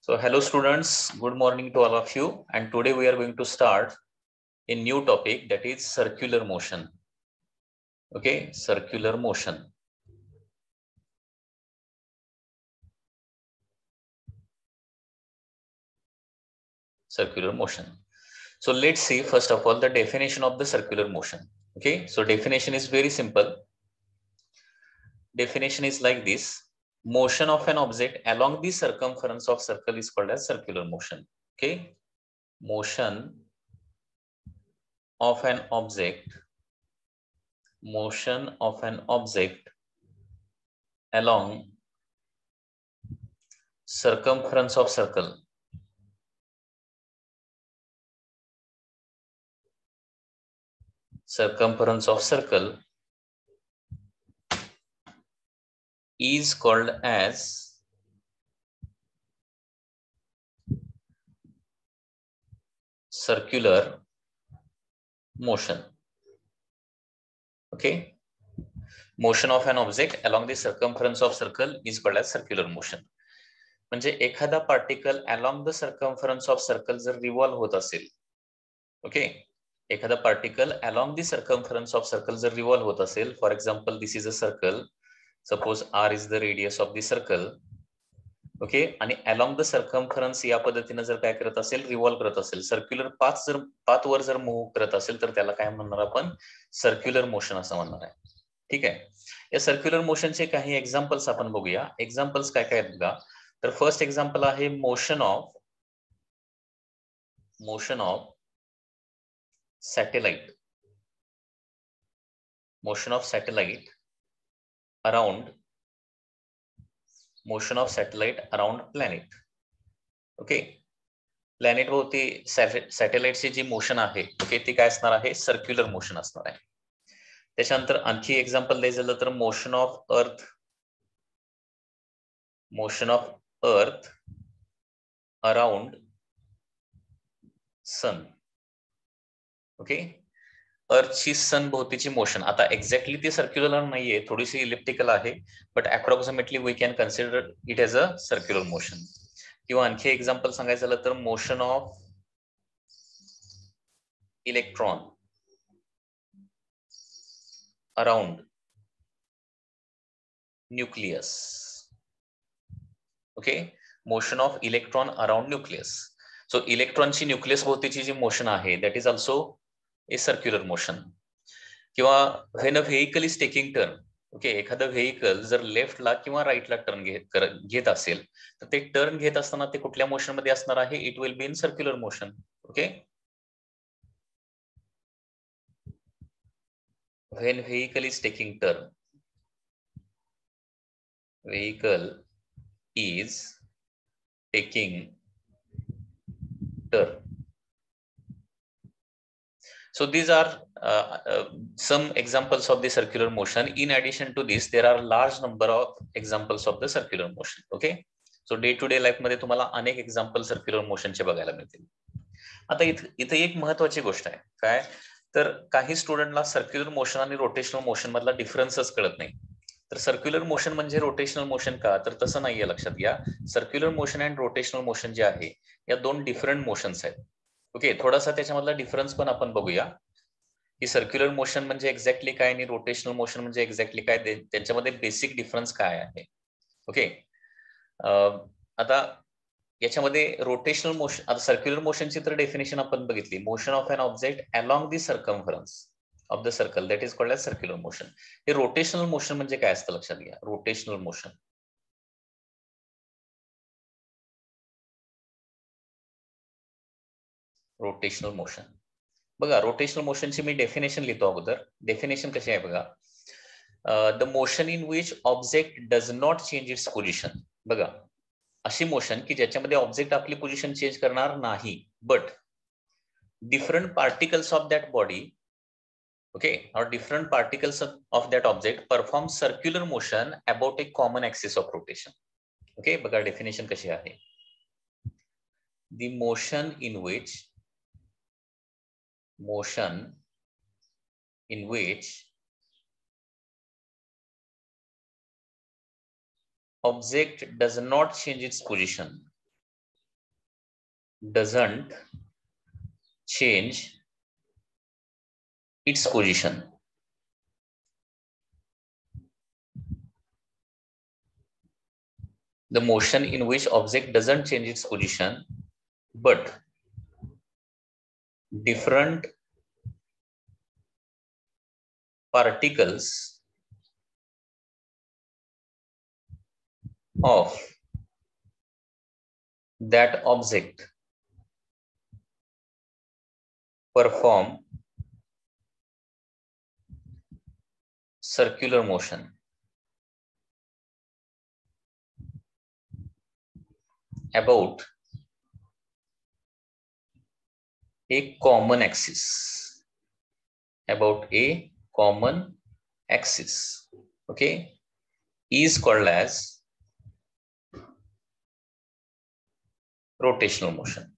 So hello students, good morning to all of you, and today we are going to start a new topic, that is circular motion. Okay, circular motion. Circular motion. So let's see first of all the definition of the circular motion. Okay, so definition is very simple. Definition is like this: motion of an object along the circumference of circle is called as circular motion. Okay, motion of an object along circumference of circle is called as circular motion. Okay, motion of an object along the circumference of circle is called as circular motion. म्हणजे एखादा particle along the circumference of circle जर revolve होत असेल, okay, एखादा particle along the circumference of circle जर revolve होत असेल, for example this is a circle, suppose r is the radius of the circle. Okay, आणि अलॉंग द सर्कमफरन्स या पद्धतीने जर काय करत असेल, रिव्हॉल्व करत असेल, सर्क्युलर पाथ वर जर मूव्ह करत असेल, तर त्याला काय म्हणणार आपण, सर्क्युलर मोशन असं म्हणणार आहे. ठीक आहे, या सर्क्युलर मोशनचे काही एक्झाम्पल्स आपण बघूया. एक्झाम्पल्स काय काय आहेत बघा. तर फर्स्ट एक्झाम्पल आहे motion of satellite. Motion of satellite around planet. Okay, planet भोवती सॅटेलाइटची जी मोशन आहे, ओके, ती काय असणार आहे, सर्क्युलर मोशन असणार आहे. त्याच्यानंतर आणखी एक्झाम्पल द्यायचं झालं तर motion of earth around sun. Okay, अर्थची सन भोवतीची मोशन, आता एक्झॅक्टली ती सर्क्युलर नाहीये, थोडीशी इलिप्टिकल आहे, but approximately we can consider it as a circular motion. किंवा आणखी एक्झाम्पल सांगायचं झालं तर motion of electron around nucleus. Okay, motion of electron around nucleus. So इलेक्ट्रॉनची न्यूक्लियस भोवतीची जी मोशन आहे, that is also a circular motion. किंवा when a vehicle is taking turn, okay, एखादं व्हेइकल जर लेफ्टला किंवा राईटला टर्न घेत असेल, तर ते टर्न घेत असताना ते कुठल्या मोशन मध्ये असणार आहे, it will be in circular motion. Okay, when vehicle is taking turn, so these are some examples of the circular motion. In addition to this, there are large number of examples of the circular motion. Okay, so day to day life मध्ये तुम्हाला अनेक example circular मोशनचे बघायला मिळतील. आता इथे एक महत्वाची गोष्ट आहे, काय तर काही स्टुडंटला सर्क्युलर मोशन आणि रोटेशनल मोशन मधला डिफरन्सच कळत नाही. तर सर्क्युलर मोशन म्हणजे रोटेशनल मोशन का, तर तसं नाहीये, लक्षात घ्या. Circular motion and rotational motion जे आहे, या दोन डिफरंट मोशन्स आहेत. ओके, थोडासा त्याच्यामधला डिफरन्स पण आपण बघूया, की सर्क्युलर मोशन म्हणजे एक्झॅक्टली काय आणि रोटेशनल मोशन म्हणजे एक्झॅक्टली काय, त्यांच्यामध्ये बेसिक डिफरन्स काय आहे. ओके, आता याच्यामध्ये रोटेशनल मोशन, आता सर्क्युलर मोशनची तर डेफिनेशन आपण बघितली, motion of an object along the circumference of the circle, that is called as circular motion. हे रोटेशनल मोशन म्हणजे काय असतं, लक्षात घ्या. रोटेशनल मोशन बघा, रोटेशनल मोशनची मी डेफिनेशन लिहितो अगोदर. डेफिनेशन कशी आहे बघा. The motion in which object does not change its position. बघा, अशी मोशन की ज्याच्यामध्ये ऑब्जेक्ट आपली पोझिशन चेंज करणार नाही, but different particles of that body, okay, और different particles of that object perform circular motion about a common axis of rotation. Okay, बघा definition कशी आहे. The motion in which object does not change its position doesn't change its position. The motion in which object doesn't change its position, but different particles of that object perform circular motion about a common axis. About a common axis. Okay, is called as rotational motion.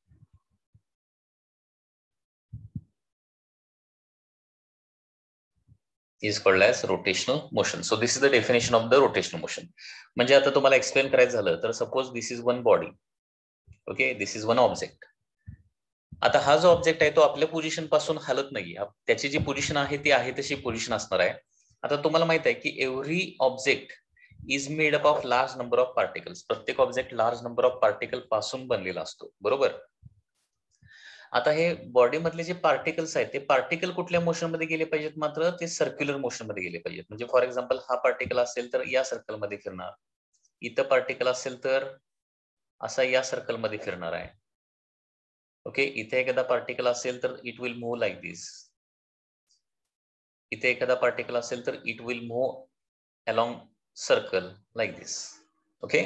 Is called as rotational motion. So this is the definition of the rotational motion. म्हणजे आता तुम्हाला explain करायचं झालं तर suppose this is one body. Okay, this is one object. आता हा जो object आहे तो आपल्या पोझिशन पासून हलत नाही. त्याची जी पोझिशन आहे ती आहे तशी पोझिशन असणार आहे. आता तुम्हाला माहित आहे की every object is made up of large number of particles. प्रत्येक object large number of particle पासून बनलेला असतो, बरोबर. आता हे बॉडी मधले जे पार्टिकल्स आहेत ते पार्टिकल कुठल्या मोशन मध्ये गेले पाहिजेत, मात्र ते सर्क्युलर मोशन मध्ये गेले पाहिजेत. म्हणजे फॉर एक्झाम्पल हा पार्टिकल असेल तर या सर्कल मध्ये फिरणार, इथं पार्टिकल असेल तर असा या सर्कल मध्ये फिरणार आहे. ओके, इथे एखादा पार्टिकल असेल तर it will move like this. इथे एखादा पार्टिकल असेल तर it will move along circle like this. Okay,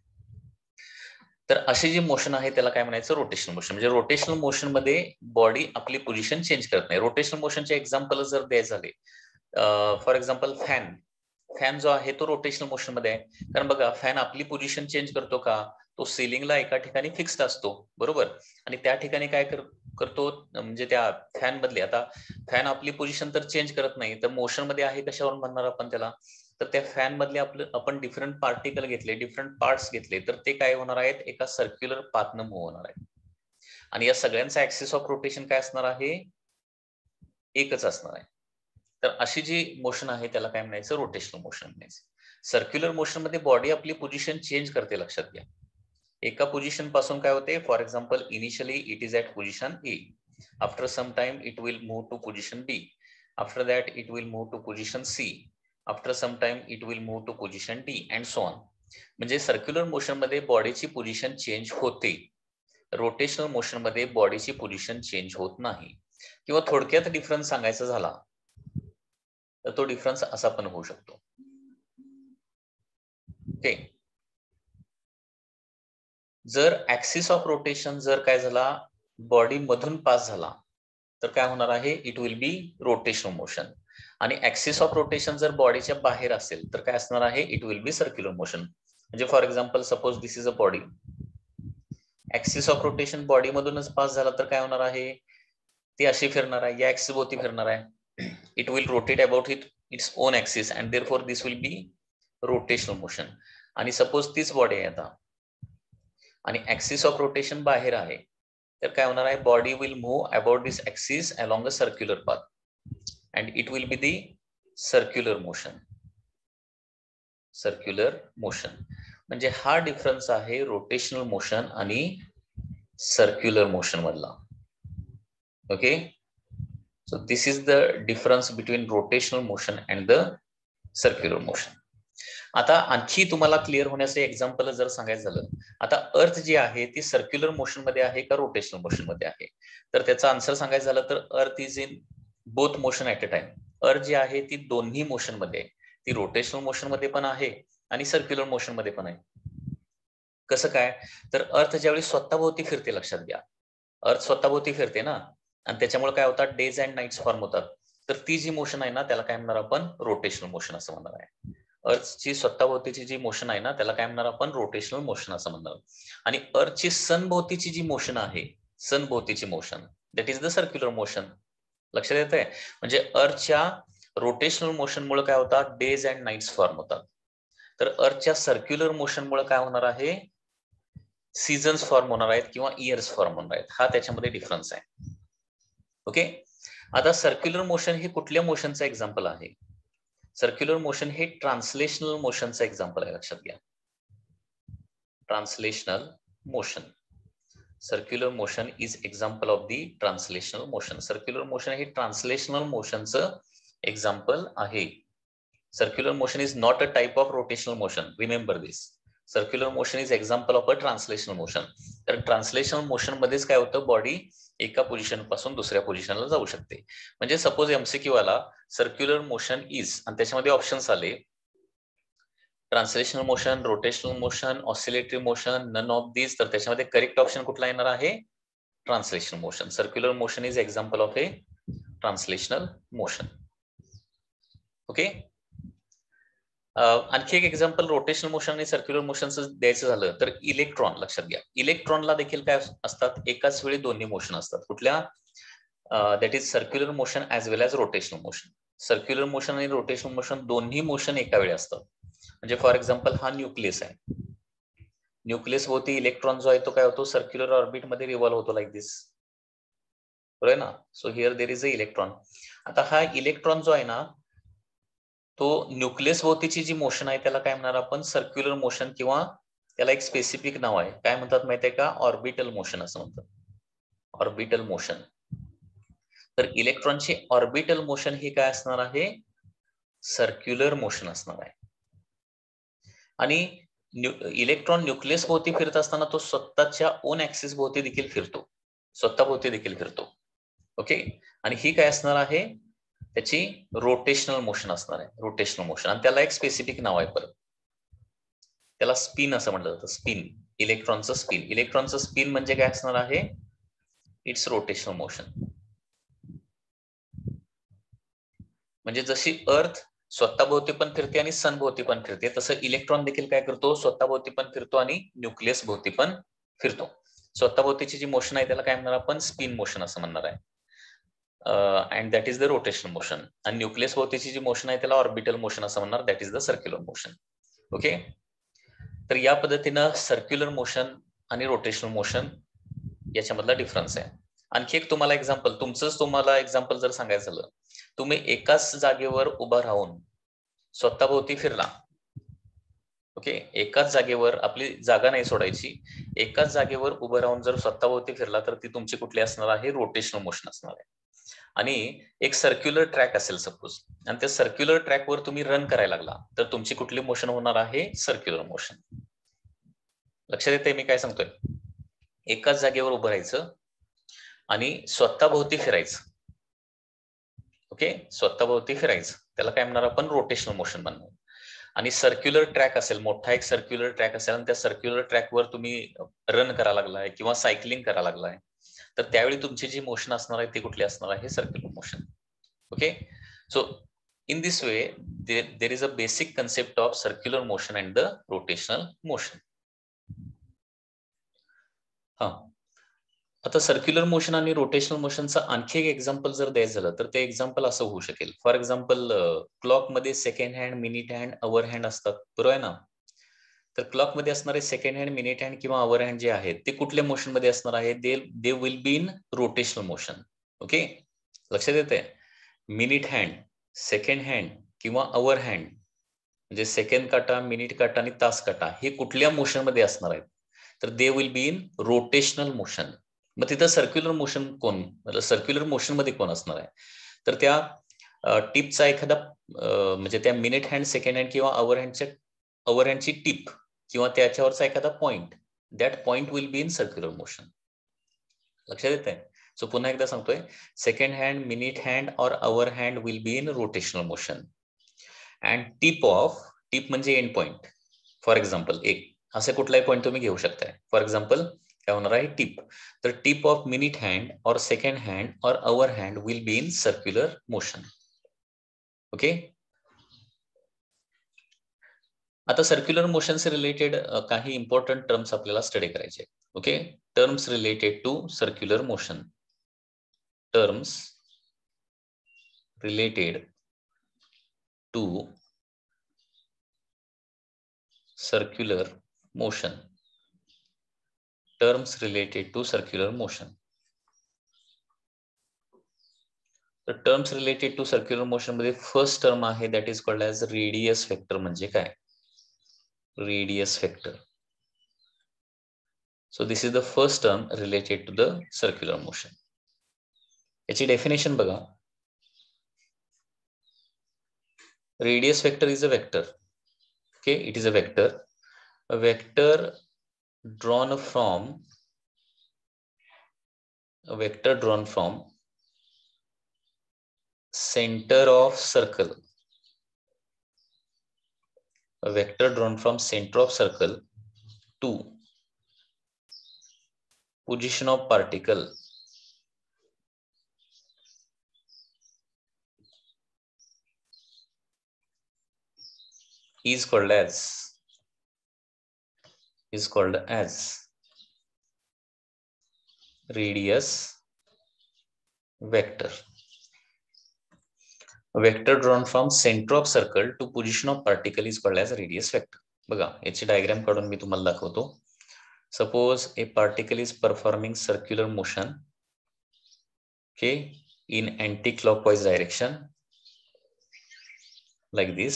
तर अशी जी मोशन आहे त्याला काय म्हणायचं, रोटेशनल मोशन. म्हणजे रोटेशनल मोशन मध्ये बॉडी आपली पोझिशन चेंज करत नाही. रोटेशनल मोशनचे एक्झाम्पल जर द्यायचे झाले, फॉर एक्झाम्पल फॅन जो आहे तो रोटेशनल मोशन मध्ये आहे. कारण बघा, फॅन आपली पोझिशन चेंज करतो का, तो सिलिंगला एका ठिकाणी फिक्स्ड असतो, बरोबर. आणि त्या ठिकाणी काय करतो, म्हणजे त्या फॅन मधले, आता फॅन आपली पोझिशन तर चेंज करत नाही, तर मोशन मध्ये आहे कशावरून म्हणणार आपण त्याला, तर त्या फॅन मधले आपण डिफरंट पार्टिकल घेतले, डिफरंट पार्ट्स घेतले, तर ते काय होणार आहेत, एका सर्क्युलर पाथनं मूव्ह होणार आहे. आणि या सगळ्यांचा ऍक्सिस ऑफ रोटेशन काय असणार आहे, एकच असणार आहे. तर अशी जी मोशन आहे त्याला काय म्हणायचं, रोटेशनल मोशन म्हणायचं. सर्क्युलर मोशन मध्ये बॉडी आपली पोझिशन चेंज करते, लक्षात घ्या. एका पोझिशन पासून काय होते, for example initially it is at position A, after some time it will move to position B, after that it will move to position C, after some time it will move to position D and so on. म्हणजे circular motion मध्ये बॉडीची position change होते, rotational motion मध्ये बॉडीची position change होत नाही. किंवा थोडक्यात डिफरन्स सांगायचा झाला तर तो डिफरन्स असा पण होऊ शकतो. ओके, जर ऍक्सिस ऑफ रोटेशन जर काय झाला, बॉडी मधून पास झाला तर काय होणार आहे, it will be rotational motion. आणि ऍक्सिस ऑफ रोटेशन जर बॉडीच्या बाहेर असेल तर काय असणार आहे, it will be circular motion. म्हणजे for example suppose this is a body, axis of rotation body मधूनच पास झाला तर काय होणार आहे, ती अशी फिरणार आहे, या ऍक्सिस भोवती फिरणार आहे. It will rotate about its own axis and therefore this will be rotational motion. आणि सपोज तीच बॉडी आहे आता आणि ऍक्सिस ऑफ रोटेशन बाहेर आहे, तर काय होणार आहे, body will move about this axis along a circular path and it will be the circular motion. Circular motion म्हणजे हा डिफरन्स आहे रोटेशनल मोशन आणि सर्क्युलर मोशन मधला. Okay, so this is the difference between rotational motion and the circular motion. आता आणखी तुम्हाला clear होण्याचं example जर सांगायचं झालं, आता अर्थ जी आहे ती सर्क्युलर मोशन मध्ये आहे का रोटेशनल मोशन मध्ये आहे, तर त्याचा आन्सर सांगायचं झालं तर earth is in both motion at a time. Earth जी आहे ती दोन्ही मोशन मध्ये आहे, ती रोटेशनल मोशन मध्ये पण आहे आणि सर्क्युलर मोशन मध्ये पण आहे. कसं काय, तर अर्थ ज्यावेळी स्वतःभोवती फिरते, लक्षात घ्या, अर्थ स्वतःभोवती फिरते ना, आणि त्याच्यामुळे काय होतात, डेज अँड नाईट्स फॉर्म होतात. तर ती जी मोशन आहे ना त्याला काय म्हणणार आपण, रोटेशनल मोशन असं म्हणणार आहे. अर्थची स्वतःभोवतीची जी मोशन आहे ना त्याला काय म्हणणार आपण, रोटेशनल मोशन असं म्हणणार. आणि अर्थची सनभोवतीची जी मोशन आहे, सनभोवतीची motion, that is the circular motion. लक्षात येत आहे, म्हणजे अर्थच्या रोटेशनल मोशन मुळे काय होतात, डेज अँड नाईट्स फॉर्म होतात. तर अर्थच्या सर्क्युलर मोशन मुळे काय होणार आहे, सीझन्स फॉर्म होणार आहेत किंवा इयर्स फॉर्म होणार आहेत, हा त्याच्यामध्ये डिफरन्स आहे. ओके, आता सर्क्युलर मोशन हे कुठल्या मोशनचं एक्झाम्पल आहे? सर्क्युलर मोशन हे ट्रान्सलेशनल मोशनचं एक्झाम्पल आहे, लक्षात घ्या. Translational motion, circular motion is example of the translational motion. Circular motion हे ट्रान्सलेशनल मोशनचं एक्झाम्पल आहे. Circular motion is not a type of rotational motion, remember this. Circular motion is example of a translational motion. तर translational motion मध्येच काय होतं, body एका position पासून दुसऱ्या पोझिशनला जाऊ शकते. म्हणजे सपोज एमसीक्यू वाला सर्क्युलर मोशन इज आणि त्याच्यामध्ये ऑप्शन्स आले translational motion, rotational motion, oscillatory motion, none of this, तर त्याच्यामध्ये करेक्ट ऑप्शन कुठला येणार आहे? Translational motion. Circular motion is example of a translational motion. Okay, आणखी एक एक्झाम्पल रोटेशनल मोशन आणि सर्क्युलर मोशनचं द्यायचं झालं तर इलेक्ट्रॉन, लक्षात घ्या. इलेक्ट्रॉनला देखील काय असतात, एकाच वेळी दोन्ही मोशन असतात. कुठल्या? That is circular motion as well as rotational motion. Circular motion आणि रोटेशनल मोशन दोन्ही मोशन एका वेळी असतात. म्हणजे फॉर एक्झाम्पल हा न्यूक्लियस आहे, न्यूक्लियस भोवती इलेक्ट्रॉन जो आहे तो काय होतो, सर्क्युलर ऑर्बिट मध्ये रिव्हॉल्व होतो लाईक दिस, बरोबर ना. So here there is a electron. आता हा इलेक्ट्रॉन जो आहे ना, तो न्यूक्लियस भोवतीची जी मोशन आहे त्याला काय म्हणणार आपण? सर्क्युलर मोशन, किंवा त्याला एक स्पेसिफिक नाव आहे, काय म्हणतात माहितीये का? ऑर्बिटल मोशन असं म्हणतात, ऑर्बिटल मोशन. तर इलेक्ट्रॉनचे ऑर्बिटल मोशन हे काय असणार आहे? सर्क्युलर मोशन असणार आहे. आणि इलेक्ट्रॉन न्यूक्लियस भोवती फिरत असताना तो स्वतःच्या ओन ऍक्सिस भोवती देखील फिरतो, स्वतः भोवती देखील फिरतो. ओके, आणि ही काय असणार आहे? त्याची रोटेशनल मोशन असणार आहे, रोटेशनल मोशन. आणि त्याला एक स्पेसिफिक नाव आहे परत, त्याला स्पिन असं म्हटलं जातं, स्पिन. इलेक्ट्रॉनचं स्पिन, इलेक्ट्रॉनचं स्पिन म्हणजे काय असणार आहे? It's rotational motion. म्हणजे जशी अर्थ स्वतःभोवती पण फिरते आणि सन भोवती पण फिरते, तसं इलेक्ट्रॉन देखील काय करतो, स्वतःभोवती पण फिरतो आणि न्यूक्लियस भोवती पण फिरतो. स्वतःभोवतीची जी मोशन आहे त्याला काय म्हणणार आपण? स्पिन मोशन असं म्हणणार आहे. And that is the rotational motion. आणि न्यूक्लियस भोवतीची जी मोशन आहे त्याला ऑर्बिटल मोशन असं म्हणणार, that is the circular motion. Okay, तर या पद्धतीनं सर्क्युलर मोशन आणि रोटेशनल मोशन याच्यामधला डिफरन्स आहे. आणखी एक तुम्हाला एक्झाम्पल, तुम्हाला एक्झाम्पल जर सांगायचं झालं, तुम्ही एकाच जागेवर उभा राहून स्वतःभोवती फिरला. ओके, एकाच जागेवर, आपली जागा नाही सोडायची, एकाच जागेवर उभं राहून जर स्वतःभोवती फिरला तर ती तुमची कुठली असणार आहे? रोटेशनल मोशन असणार आहे. आणि एक सर्क्युलर ट्रॅक असेल सपोज, आणि त्या सर्क्युलर ट्रॅकवर तुम्ही रन करायला लागला तर तुमची कुठली मोशन होणार आहे? Circular motion. लक्षात येते मी काय सांगतोय? एकाच जागेवर उभं राहायचं आणि स्वतःभोवती फिरायचं. ओके, स्वतःभोवती फिरायचं, त्याला काय म्हणणार आपण? रोटेशनल मोशन म्हणणार. आणि सर्क्युलर ट्रॅक असेल, मोठा एक सर्क्युलर ट्रॅक असेल, आणि त्या सर्क्युलर ट्रॅकवर तुम्ही रन करायला लागलाय किंवा सायकलिंग करायला लागलाय, तर त्यावेळी तुमची जी मोशन असणार आहे ती कुठली असणार आहे? Circular motion. Okay, so in this way there is a basic concept of circular motion and the rotational motion. हा, आता सर्क्युलर मोशन आणि रोटेशनल मोशनचं आणखी एक एक्झाम्पल जर द्यायचं झालं तर ते एक्झाम्पल असं होऊ शकेल. फॉर एक्झाम्पल, क्लॉक मध्ये second hand, minute hand, hour hand असतात, बरोबर आहे ना. तर क्लॉक मध्ये असणारे सेकंड हँड, मिनिट हँड किंवा अवर हँड जे आहेत ते कुठल्या मोशन मध्ये असणार आहे? They will be in rotational motion. Okay, लक्षात येते? मिनिट हँड, सेकंड हँड किंवा अवर हँड, म्हणजे सेकंड काटा, मिनिट काटा आणि तास काटा, हे कुठल्या मोशन मध्ये असणार आहेत? तर they will be in rotational motion. मग तिथं सर्क्युलर मोशन कोण, सर्क्युलर मोशन मध्ये कोण असणार आहे? तर त्या टिपचा एखादा म्हणजे त्या मिनिट हँड, सेकंड हँड किंवा अवर हँडची टिप किंवा त्याच्यावरचा एखादा point, that point will be in circular motion. लक्षात येत आहे? सो पुन्हा एकदा सांगतोय, सेकंड हँड, मिनिट हँड और hour hand will be in rotational motion. And tip म्हणजे एंड पॉइंट. फॉर एक्झाम्पल, एक असे कुठलाही पॉइंट तुम्ही घेऊ शकताय. फॉर एक्झाम्पल काय होणार आहे? टिप. तर tip of minute hand or second hand और hour hand will be in circular motion. Okay, आता सर्क्युलर मोशन से रिलेटेड काही इम्पॉर्टंट टर्म्स आपल्याला स्टडी करायचे. Okay, terms related to circular motion. Terms related to circular motion. Terms related to circular motion. तर terms related to circular motion मध्ये first term आहे that is called as radius vector. म्हणजे काय? Radius vector. So this is the first term related to the circular motion. याची definition बघा. Radius vector is a vector. Okay, it is a vector. A vector drawn from center of circle. A vector drawn from center of circle to position of particle is called as radius vector. A vector drawn from center of circle to position of particle is called as radius vector. बघा, याची diagram काढून मी तुम्हाला दाखवतो. Suppose a particle is performing circular motion, okay, in anti-clockwise direction like this.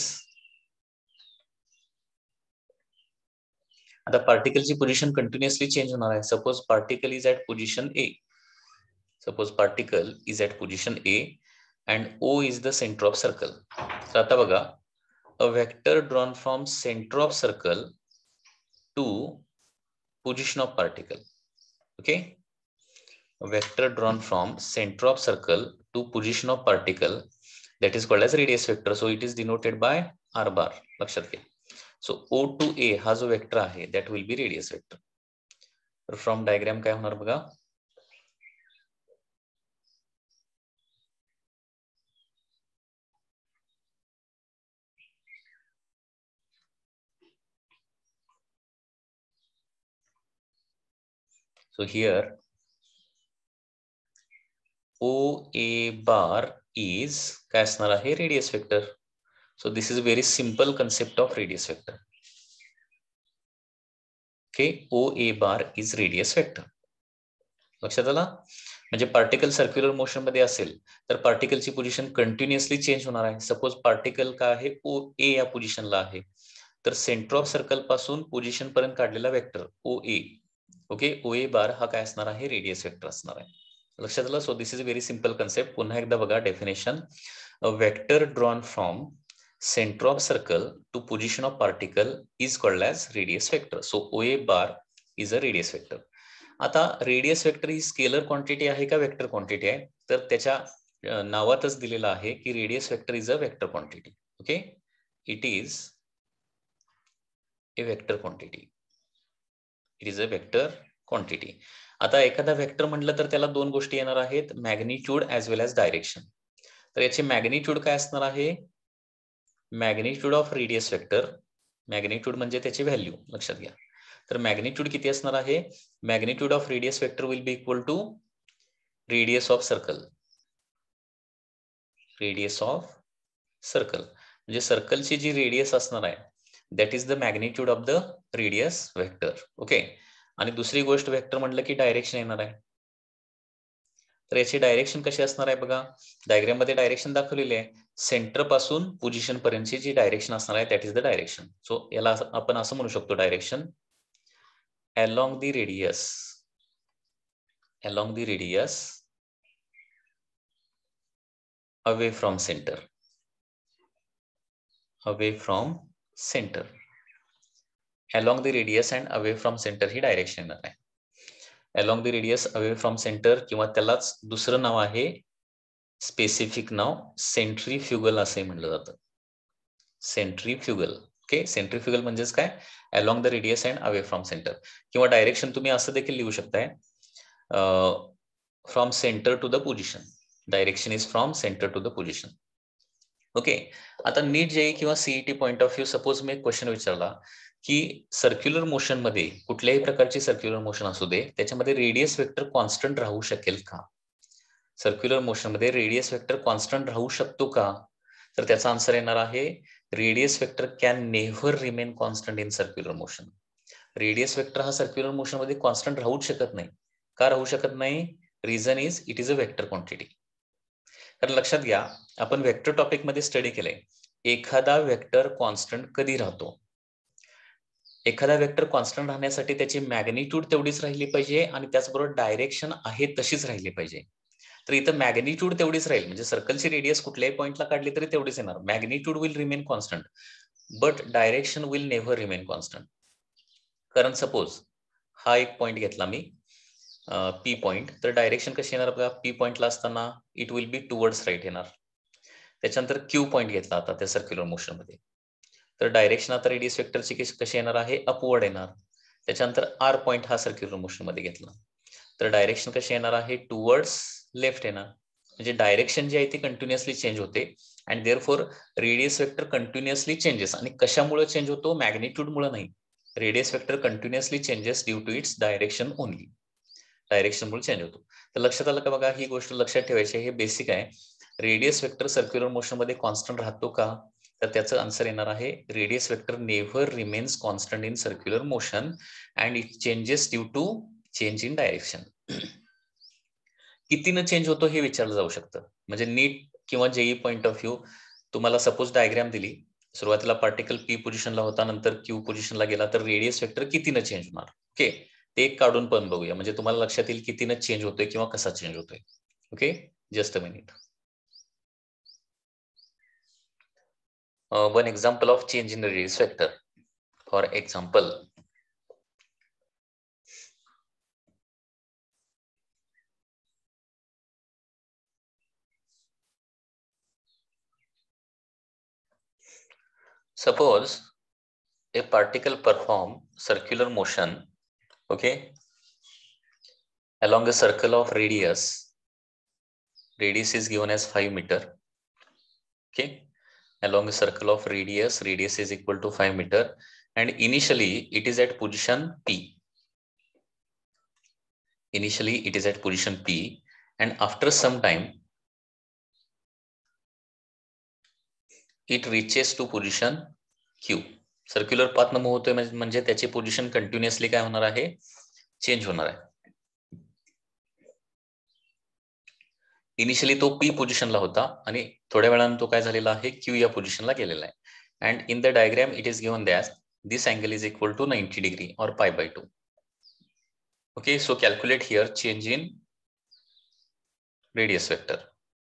आता particle ची position continuously change होणार आहे. Suppose particle is at position A. Suppose particle is at position A and O is the center of circle. तर आता बघा, a vector drawn from center of circle to position of particle. Okay, a vector drawn from center of circle to position of particle, that is called as radius vector. So it is denoted by r bar. लक्षात घ्या. So O to A हा जो vector आहे that will be radius vector. तर from diagram काय होणार बघा. So here OA bar is काय असणार आहे? radius vector. So this is a very simple concept of radius vector. Okay, OA bar is radius vector. लक्षात आला? म्हणजे पार्टिकल सर्क्युलर मोशन मध्ये असेल तर पार्टिकलची पोझिशन कंटिन्युअसली चेंज होणार आहे. सपोज पार्टिकल काय आहे? OA या पोझिशनला आहे. तर सेंटर ऑफ सर्कल पासून पोझिशन पर्यंत काढलेला vector OA. Okay, OA bar हा काय असणार आहे? रेडियस वेक्टर असणार आहे. लक्षात आलं? So this is a very simple concept. पुन्हा एकदा बघा definition. A vector drawn from center of circle to position of particle is called as radius vector. So OA bar is a radius vector. आता radius vector ही scalar quantity आहे का vector quantity आहे? तर त्याच्या नावातच दिलेलं आहे की radius vector is a vector quantity. Okay, it is a vector quantity. It is a vector quantity. आता एखादा वेक्टर म्हटलं तर त्याला दोन गोष्टी येणार आहेत, magnitude as well as direction. तर याचे मॅग्निट्यूड काय असणार आहे? Magnitude of radius vector. Magnitude म्हणजे त्याची व्हॅल्यू. लक्षात घ्या. तर मॅग्निट्यूड किती असणार आहे? Magnitude of radius vector will be equal to radius of circle. Radius of circle म्हणजे सर्कलची जी रेडियस असणार आहे that is the magnitude of the radius vector. Okay, आणि दुसरी गोष्ट वेक्टर म्हटलं की डायरेक्शन येणार आहे. तर याची डायरेक्शन कशी असणार आहे बघा. डायग्राम मध्ये डायरेक्शन दाखवलेली आहे. सेंटर पासून पोझिशन पर्यंतची जी डायरेक्शन असणार आहे that is the direction. So याला आपण असं म्हणू शकतो direction along the radius away from center. Along the radius and away from center ही डायरेक्शन येणार आहे. along the radius away from center किंवा त्यालाच दुसरं नाव आहे, स्पेसिफिक नाव सेंट्रीफ्युगल असे म्हणलं जातं. सेंट्रीफ्युगल. ओके, सेंट्रीफ्युगल म्हणजेच काय? along the radius and away from center. किंवा डायरेक्शन तुम्ही असं देखील लिहू शकताय, from center to the position. Direction is from center to the position. Okay, आता नीट जेई किंवा CET point of view suppose मी एक क्वेश्चन विचारला की सर्क्युलर मोशन मध्ये कुठल्याही प्रकारची सर्क्युलर मोशन असू दे त्याच्यामध्ये रेडियस वेक्टर कॉन्स्टंट राहू शकेल का? सर्क्युलर मोशन मध्ये रेडियस वेक्टर कॉन्स्टंट राहू शकतो का? तर त्याचा आन्सर येणार आहे radius vector can never remain constant in circular motion. Radius vector हा सर्क्युलर मोशन मध्ये कॉन्स्टंट राहूच शकत नाही. का राहू शकत नाही? Reason is it is a vector quantity. तर लक्षात घ्या, आपण वेक्टर टॉपिक मध्ये स्टडी केलंय, एखादा वेक्टर कॉन्स्टंट कधी राहतो. एखादा वेक्टर कॉन्स्टंट राहण्यासाठी त्याची मॅग्निट्यूड तेवढीच राहिली पाहिजे आणि त्याचबरोबर डायरेक्शन आहे तशीच राहिली पाहिजे. तर इथं मॅग्निट्यूड तेवढीच राहील, म्हणजे सर्कलची रेडियस कुठल्याही पॉइंटला काढली तरी तेवढीच येणार. Magnitude will remain constant but direction will never remain constant. कारण सपोज हा एक पॉइंट घेतला मी पी पॉइंट, तर डायरेक्शन कशी येणार बघा, पी पॉइंटला असताना it will be towards right येणार. त्याच्यानंतर क्यू पॉइंट घेतला आता त्या सर्क्युलर मोशन मध्ये, तर डायरेक्शन आता रेडियस वेक्टरची कशी येणार आहे, अपवर्ड येणार. त्याच्यानंतर आर पॉइंट हा सर्क्युलर मोशन मध्ये घेतला, तर डायरेक्शन कशी येणार आहे, टुवर्ड्स लेफ्ट येणार. म्हणजे डायरेक्शन जी आहे ती कंटिन्युअसली चेंज होते and therefore radius vector continuously changes. आणि कशामुळे चेंज होतो? मॅग्निट्यूड मुळे नाही. Radius vector continuously changes due to its direction only. Direction मुळे चेंज होतो. तर लक्षात आलं का बघा, ही गोष्ट लक्षात ठेवायची, हे बेसिक आहे. रेडियस वेक्टर सर्क्युलर मोशन मध्ये कॉन्स्टंट राहतो का? तर त्याचं आन्सर येणार आहे, radius vector never remains constant in circular motion and it changes due to change in direction. कितीनं चेंज होतो हे विचारलं जाऊ शकतं. म्हणजे नीट किंवा जेई पॉइंट ऑफ व्ह्यू, तुम्हाला सपोज डायग्राम दिली, सुरुवातीला पार्टिकल पी पोझिशनला होता, नंतर क्यू पोझिशनला गेला, तर रेडियस वेक्टर कितीनं चेंज होणार. ओके, ते एक काढून पण बघूया, म्हणजे तुम्हाला लक्षात येईल कितीनं चेंज होतोय किंवा कसा चेंज होतोय. Okay, just a minute. One example of change in the radius vector. For example, suppose a particle perform circular motion, okay, along a circle of radius. Radius is given as 5 meter. Okay, along a circle of radius is equal to 5 meter, and initially it is at position P. Initially it is at position P, and after some time it reaches to position Q. Circular path न move होतोय म्हणजे त्याची position continuously काय होणार आहे, change होणार आहे. Initially तो पी पोझिशनला होता आणि थोड्या वेळानं तो काय झालेला आहे, क्यू या पोझिशनला गेलेला आहे. And in the diagram it is given that this angle is equal to 90 degree or π/2. Okay, so calculate here change in radius vector.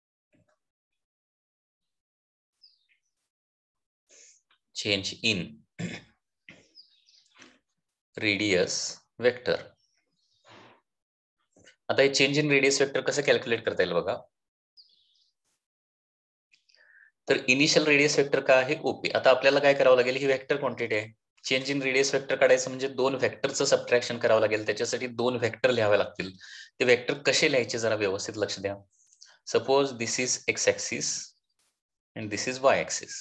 Change in radius vector. आता हे चेंज इन रेडियस वेक्टर कसं calculate करता येईल बघा. तर initial radius vector काय आहे, OP. आता आपल्याला काय करावं लागेल, ही वेक्टर क्वांटिटी आहे. चेंज इन रेडियस वेक्टर काढायचं म्हणजे दोन वेक्टरचं सबट्रॅक्शन करावं लागेल. त्याच्यासाठी दोन वेक्टर लिहावे लागतील. ते वेक्टर कसे लिहायचे जरा व्यवस्थित लक्ष द्या. Suppose this is X axis and this is Y axis.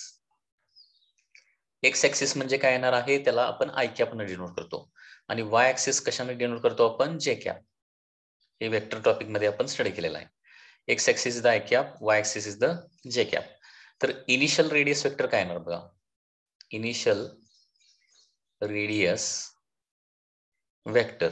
X axis म्हणजे काय येणार आहे, त्याला आपण आय कॅपने डिनोट करतो आणि वाय ऍक्सिस कशाने डिनोट करतो आपण, जे कॅप. हे वेक्टर टॉपिक मध्ये आपण स्टडी केलेला आहे. X axis is the I cap, Y axis is the J cap. तर इनिशियल रेडियस वेक्टर काय येणार बघा, initial radius vector.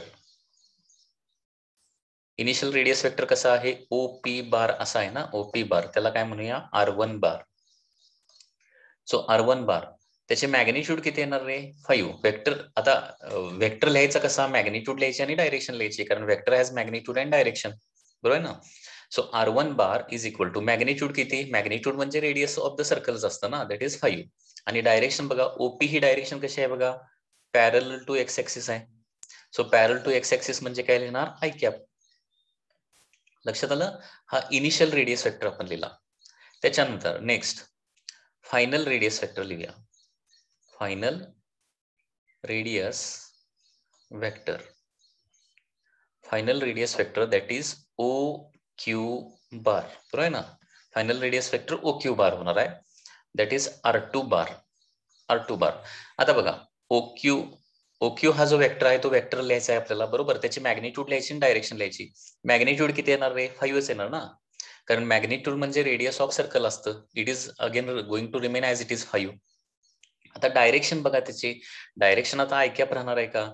Initial radius vector कसा आहे, ओ पी बार असा आहे ना, ओ पी बार. त्याला काय म्हणूया, R1 बार. सो R1 बार त्याचे मॅग्निट्यूड किती येणार रे, 5. वेक्टर आता वेक्टर लिहायचा कसा, मॅग्निट्यूड लिहायची आणि डायरेक्शन लिहायची, कारण vector has magnitude and direction, बरोबर ना. So R1 bar is equal to magnitude किती, मॅग्निट्यूड म्हणजे रेडियस ऑफ द सर्कल्स असतं ना, दॅट इज 5. आणि डायरेक्शन बघा, ओपी ही डायरेक्शन कशी आहे बघा, पॅरलल टू एक्स ऍक्सिस आहे. So parallel to X axis म्हणजे काय लिहिणार, आय कॅप. लक्षात आलं. हा इनिशियल रेडियस वेक्टर आपण लिहिला. त्याच्यानंतर नेक्स्ट फायनल रेडियस वेक्टर लिहूया. Final radius vector. Final radius vector that is O Q bar, बरोबर आहे ना. Final radius vector O Q bar होणार आहे, that is R2 bar. R2 बार. आता बघा, ओ क्यू हा जो वेक्टर आहे तो वेक्टर लिहायचा आहे आपल्याला, बरोबर. त्याची मॅग्निट्यूड लिहायची आणि डायरेक्शन लिहायची. मॅग्निट्यूड किती येणार रे, 5च येणार ना, कारण मॅग्निट्यूड म्हणजे रेडियस ऑफ सर्कल असतं. It is again going to remain as it is 5. आता डायरेक्शन बघा, त्याची डायरेक्शन आता आय कॅप राहणार आहे का,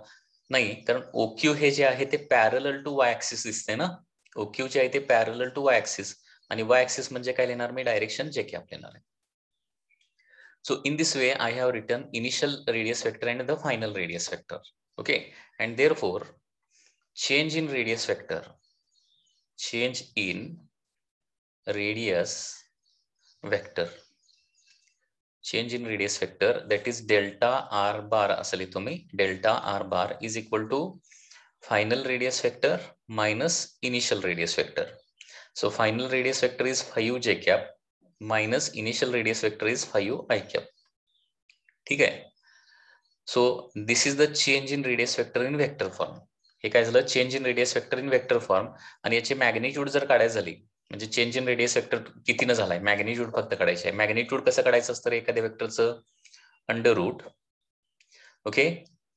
नाही, कारण OQ हे जे आहे ते पॅरलल टू वाय ऍक्सिस दिसते ना. OQ जे आहे ते पॅरलल टू वाय ऍक्सिस, आणि वाय ऍक्सिस म्हणजे काय लिहिणार मी, डायरेक्शन जे कॅप लिहिणार आहे. So in this way, I have written initial radius vector and the final radius vector. Okay, and therefore change in radius vector, change in radius vector, change in radius vector, that is delta r bar asali तुम्ही, delta r bar is equal to final radius vector minus initial radius vector. So final radius vector is 5 j cap minus initial radius vector is 5 I cap. ठीक आहे. So this is the change in radius vector in vector form. हे काय झालं, change in radius vector in vector form, आणि याची magnitude जर काढायची झाली, म्हणजे चेंज इन रेडियस वेक्टर कितीनं झालाय, मॅग्निट्यूड फक्त काढायची आहे. मॅग्निट्यूड कसं काढायचं असतं एखाद्या वेक्टरचं, under root, okay,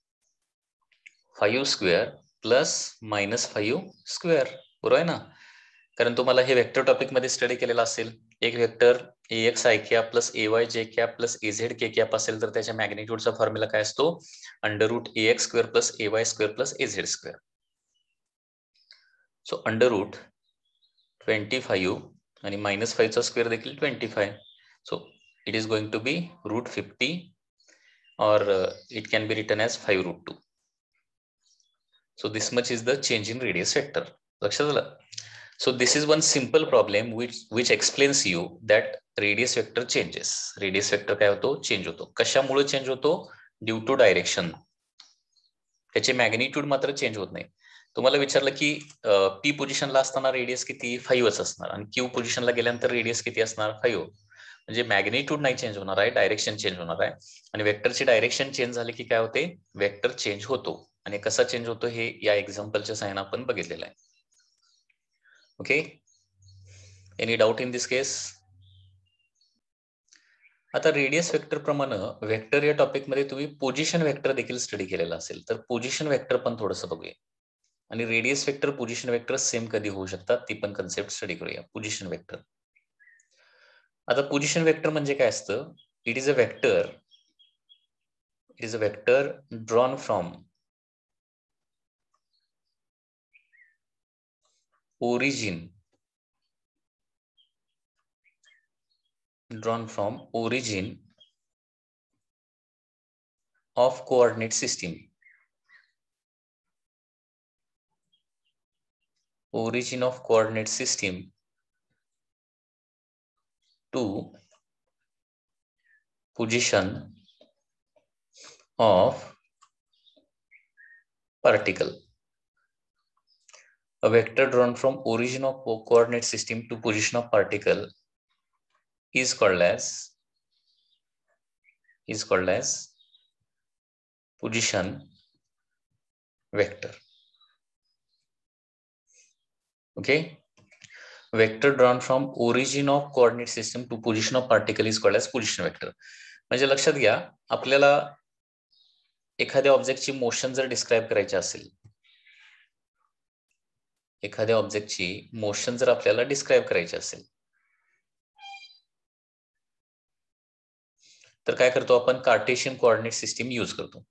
5 square plus minus 5 square, बरोबर आहे ना. कारण तुम्हाला हे वेक्टर टॉपिक मध्ये स्टडी केलेला असेल. एक vector AX I cap plus AY J cap plus AZ K cap असेल तर त्याच्या मॅग्निट्यूडचा फॉर्म्युला काय असतो, under root AX square plus AY square plus AZ square. So under root 25 आणि मायनस 5 चा स्क्वेअर देखील 25. So it is going to be root 50 or it can be written as 5 root 2. So this much is the change in radius vector. लक्षात आलं. So this is one simple problem which explains you that radius vector changes. Radius vector काय होतो, change होतो. कशामुळे change होतो, due to direction. त्याचे magnitude मात्र change होत नाही. तुम्हाला विचारलं की P पोझिशनला असताना रेडियस किती, 5च असणार, आणि Q पोझिशनला गेल्यानंतर रेडियस किती असणार, 5. म्हणजे मॅग्निट्यूड नाही चेंज होणार आहे, डायरेक्शन चेंज होणार आहे. आणि वेक्टरची डायरेक्शन चेंज झाली की काय होते, वेक्टर चेंज होतो. आणि कसा चेंज होतो हे या एक्झाम्पलच्या साहाय्याने आपण बघितलेलं आहे. Okay, any doubt in this case? आता रेडियस वेक्टर प्रमाणे वेक्टर या टॉपिक मध्ये तुम्ही पोझिशन वेक्टर देखील स्टडी केलेला असेल, तर पोझिशन वेक्टर पण थोडंसं बघूया. आणि radius vector, position vector same कधी होऊ शकतात ती पण कन्सेप्ट स्टडी करूया. Position vector. आता पोझिशन वेक्टर म्हणजे काय असतं, it is a vector drawn from origin of coordinate system. Origin of coordinate system to position of particle. A vector drawn from origin of coordinate system to position of particle is called as position vector. Okay, vector drawn from origin of coordinate system to position of particle is called as position vector. म्हणजे लक्षात घ्या, आपल्याला एखाद्या ऑब्जेक्टची motion जर describe करायची असेल, एखाद्या ऑब्जेक्टची motion जर आपल्याला डिस्क्राइब करायची असेल, तर काय करतो आपण, कार्टेशियन कोऑर्डिनेट सिस्टीम यूज करतो.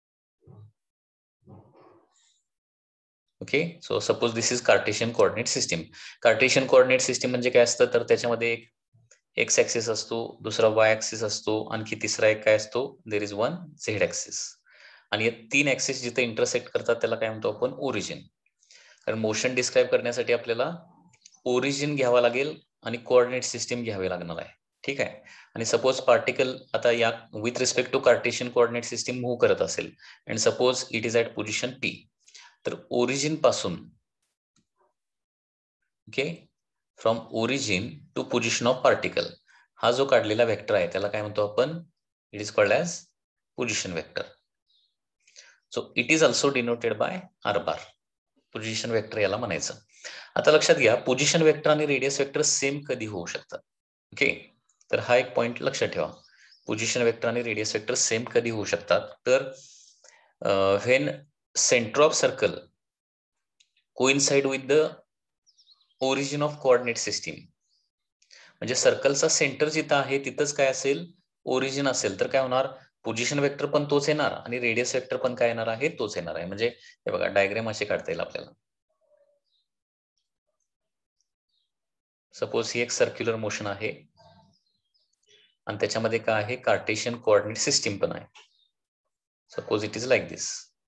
Okay, so suppose this is Cartesian coordinate system. Cartesian coordinate system म्हणजे काय असतं, तर त्याच्यामध्ये एक एक्स ऍक्सिस असतो, दुसरा वाय ऍक्सिस असतो, आणखी तिसरा एक काय असतो, there is one Z axis. आणि या 3 ऍक्सिस जिथे इंटरसेक्ट करतात त्याला काय म्हणतो आपण, ओरिजिन. कारण मोशन डिस्क्राइब करण्यासाठी आपल्याला ओरिजिन घ्यावा लागेल आणि कोऑर्डिनेट सिस्टीम घ्यावी लागणार आहे. ठीक आहे. आणि सपोज पार्टिकल आता या with respect to Cartesian coordinate system move करत असेल, and suppose it is at position P, तर ओरिजिन पासून, okay, from origin to position of particle, हा जो काढलेला वेक्टर आहे त्याला काय म्हणतो आपण, it is called as position vector. So it is also denoted by R bar. Position vector याला म्हणायचं. आता लक्षात घ्या, पोझिशन वेक्टर आणि रेडियस वेक्टर सेम कधी होऊ शकतात. ओके, तर हा एक पॉइंट लक्षात ठेवा. पोझिशन वेक्टर आणि रेडियस वेक्टर सेम कधी होऊ शकतात, तर when center of circle coincide with the origin of coordinate system. म्हणजे सर्कलचा सेंटर जिथं आहे तिथंच काय असेल, ओरिजिन असेल, तर काय होणार, पोझिशन वेक्टर पण तोच येणार आणि रेडियस वेक्टर पण काय येणार आहे, तोच येणार आहे. म्हणजे हे बघा डायग्राम असे काढता येईल आपल्याला. सपोज ही एक सर्क्युलर मोशन आहे आणि त्याच्यामध्ये काय आहे, कार्टेशियन कोऑर्डिनेट सिस्टीम पण आहे. Suppose it is like this.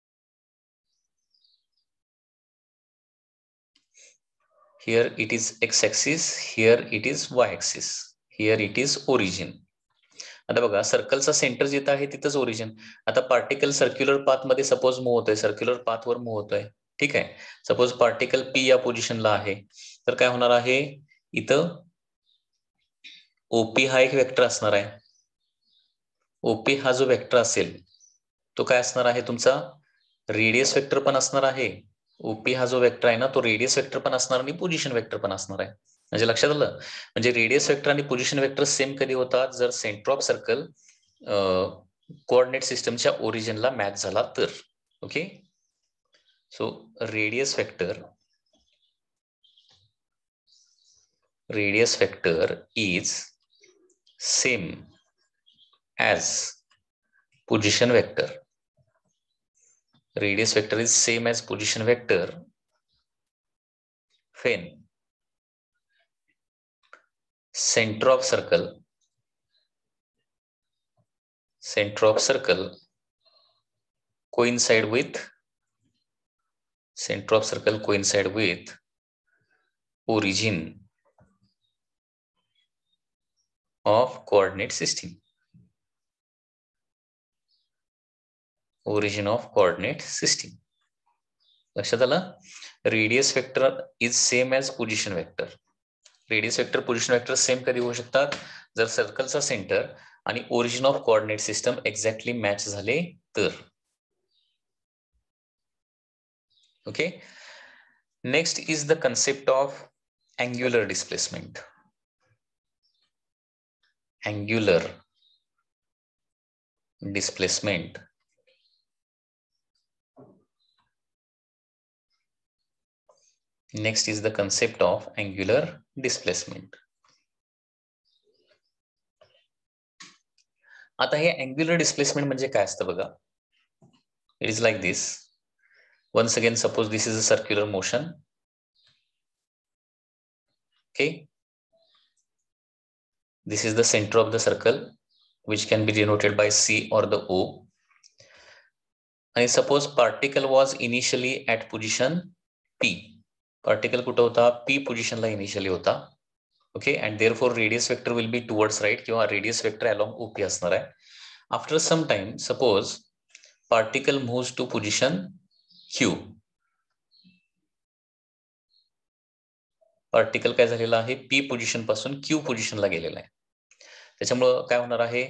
Here it is x-axis, here it is y-axis, here it is origin. आता बघा सर्कलचा सेंटर जिथं आहे तिथंच ओरिजिन. आता पार्टिकल सर्क्युलर पाथ मध्ये सपोज मूव्ह होतोय, सर्क्युलर पाथ वर मूव्ह होतोय, ठीक आहे. सपोज पार्टिकल पी या पोझिशनला आहे, तर काय होणार आहे, इथं ओपी हा एक वेक्टर असणार आहे. ओपी हा जो वेक्टर असेल तो काय असणार आहे, तुमचा रेडियस वेक्टर पण असणार आहे. ओपी हा जो वेक्टर आहे ना, तो रेडियस वेक्टर पण असणार आणि पोझिशन वेक्टर पण असणार आहे. म्हणजे लक्षात आलं. म्हणजे रेडियस वेक्टर आणि पोझिशन वेक्टर सेम कधी होतात, जर सेंटर ऑफ सर्कल कोऑर्डिनेट सिस्टमच्या ओरिजिनला मॅच झाला तर. Okay, so radius vector is same as position vector. Radius vector is same as position vector when center of circle coincide with origin of coordinate system. लक्षात आलं. Radius vector is same as position vector. Radius vector position vector same कधी होऊ शकतात, जर सर्कलचा center आणि origin of coordinate system exactly match झाले तर. Okay, next is the concept of angular displacement. Next is the concept of angular displacement. आता हे angular displacement म्हणजे काय असतं बघा. It is like this. Once again, suppose this is a circular motion. Okay. This is the center of the circle, which can be denoted by C or the O. And suppose particle was initially at position P. Particle कुठं होता, P position ला initially होता. Okay, and therefore radius vector will be towards right किंवा radius vector along OP असणार आहे. After some time, suppose particle moves to position Q. Particle काय झालेला आहे, P पोझिशन पासून Q पोझिशनला गेलेला आहे. त्याच्यामुळं काय होणार आहे,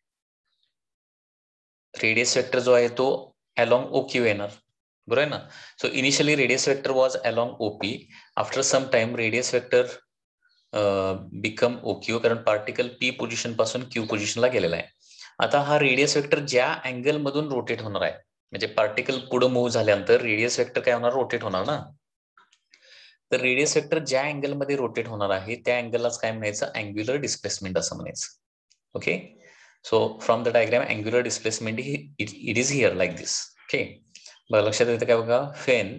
रेडियस वेक्टर जो आहे तो along OQ येणार, बरोबर आहे ना. So initially radius vector was along OP. After some time radius vector become OQ, कारण पार्टिकल P पोझिशन पासून Q पोझिशनला गेलेला आहे. आता हा रेडियस वेक्टर ज्या अँगल मधून रोटेट होणार आहे, म्हणजे पार्टिकल पुढे मूव्ह झाल्यानंतर रेडियस वेक्टर काय होणार, रोटेट होणार ना. तर रेडियस वेक्टर ज्या अँगल मध्ये रोटेट होणार आहे त्या अँगललाच काय म्हणायचं, अँग्युलर डिस्प्लेसमेंट असं म्हणायचं. Okay, so from the diagram angular displacement it is here like this. Okay, बघा लक्षात येतं काय बघा, फेन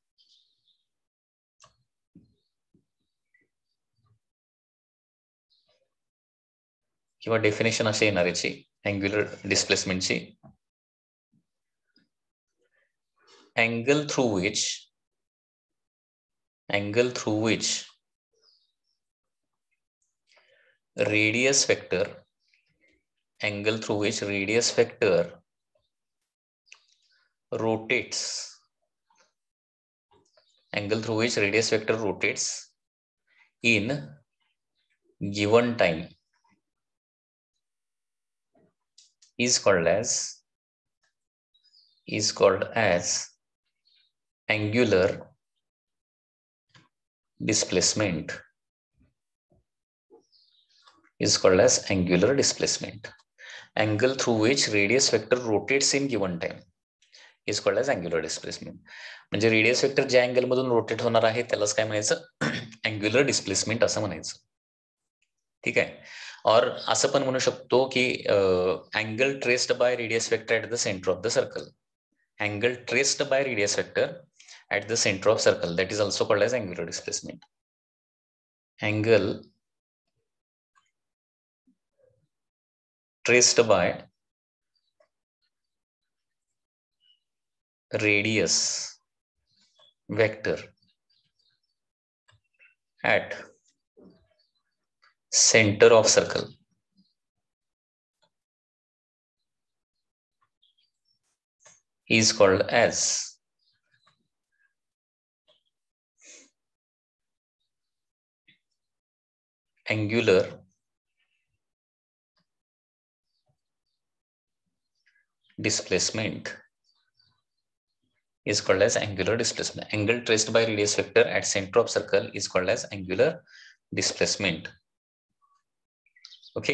किंवा डेफिनेशन अशी येणार याची अँग्युलर डिस्प्लेसमेंटची. angle through which radius vector rotates in given time is called as angular displacement. Angle through which radius vector rotates in given time is called as angular displacement. म्हणजे रेडियस वेक्टर ज्या angle मधून rotate होणार आहे त्यालाच काय म्हणायचं, angular displacement असं म्हणायचं. ठीक आहे. और असं पण म्हणू शकतो की angle traced by radius vector at the centre of the circle. Angle traced by radius vector at the center of circle, that is also called as angular displacement. Angle traced by radius vector at center of circle is called as angular displacement. Is called as angular displacement. Angle traced by radius vector at center of circle is called as angular displacement. Okay.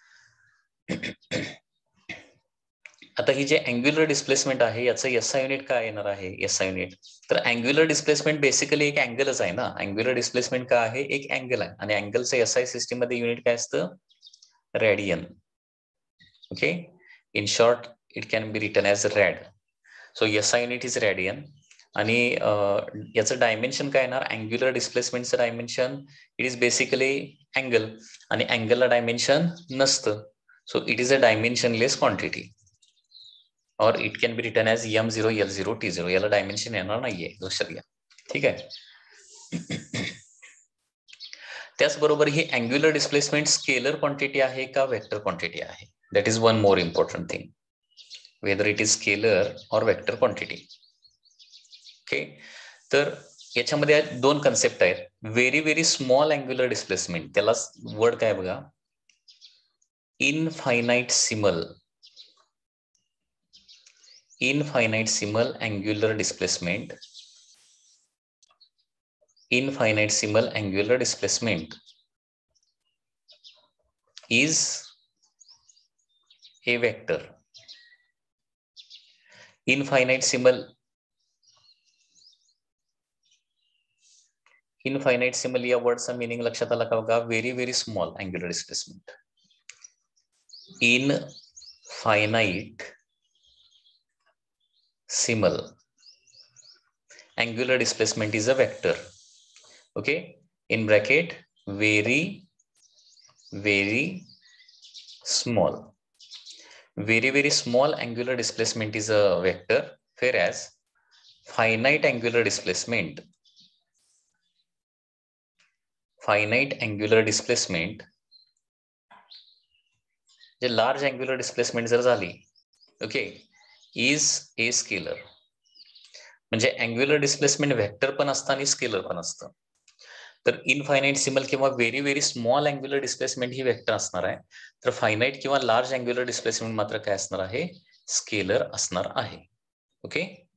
आता ही जे angular displacement आहे याचं SI unit काय येणार आहे? SI unit तर angular displacement basically एक अँगलच आहे ना. अँग्युलर डिस्प्लेसमेंट काय आहे? एक अँगल आहे आणि अँगलचं एसआय सिस्टीम मध्ये युनिट काय असतं? Radian. Okay, in short it can be written as rad. So SI unit is radian आणि याचं डायमेन्शन काय येणार? अँग्युलर डिस्प्लेसमेंटचं dimension it is basically angle आणि अँगलला डायमेन्शन नसतं. So it is a dimensionless quantity. और it can be written as m0 l0 t0. याला डायमेन्शन येणार नाहीये, लक्षात घ्या. ठीक आहे. त्याचबरोबर ही अँग्युलर डिस्प्लेसमेंट स्केलर क्वांटिटी आहे का वेक्टर क्वांटिटी आहे? That is one more important thing, whether it is scalar और वेक्टर क्वांटिटी. ओके, तर याच्यामध्ये दोन कन्सेप्ट आहेत. Very very small angular displacement, त्याला वर्ड काय बघा, इनफायनाइटसिमल angular displacement. Infinitesimal angular displacement is a vector. Infinitesimal या वर्डचा मिनिंग लक्षात आला का बघा? Very very small angular displacement. Infinitesimal angular displacement is a vector. Okay, in bracket very small. Very small angular displacement is a vector, whereas finite angular displacement जे large angular displacement जर झाली, okay, is a scalar. म्हणजे angular displacement vector पण असतं आणि scalar पण असतं. तर इनफायनाइटसिमल किंवा व्हेरी स्मॉल अँग्युलर डिस्प्लेसमेंट ही व्हेक्टर असणार आहे. तर फायनाइट किंवा लार्ज अँग्युलर डिस्प्लेसमेंट मात्र काय असणार आहे? स्केलर असणार आहे. ओके.